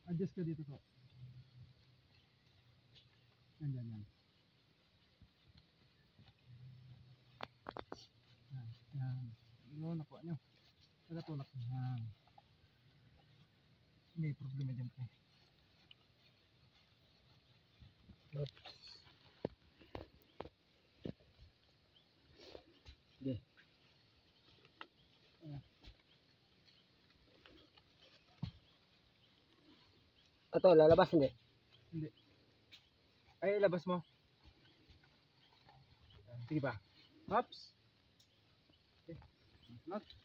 Adjust ka dito to. Yan, yan, yan. Yan, yan. Yun, nakuha nyo. Nagatulak. Yan. May problema dyan po. Oops. Sige. Ito, lalabas hindi? Hindi. Ay, ilabas mo. Sige ba? Hops. Okay. Not.